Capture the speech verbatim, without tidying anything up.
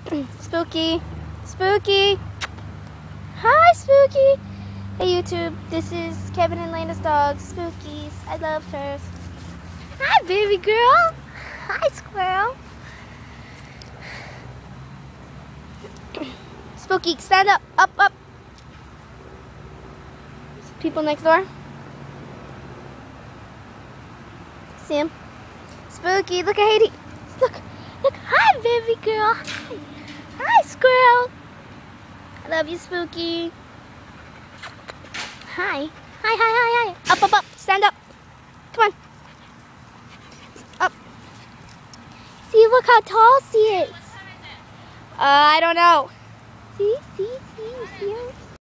Spooky. Spooky. Hi, Spooky. Hey, YouTube. This is Kevin and Lena's dog, Spookies. I love her. Hi, baby girl. Hi, squirrel. Spooky, stand up. Up, up. People next door. See him? Spooky, look at Haiti. Look, look. Hi, baby girl. Hi. Hi, squirrel. I love you, Spooky. Hi. Hi, hi, hi, hi. Up, up, up. Stand up. Come on. Up. See, look how tall she is. Uh, I don't know. See, see, see, see.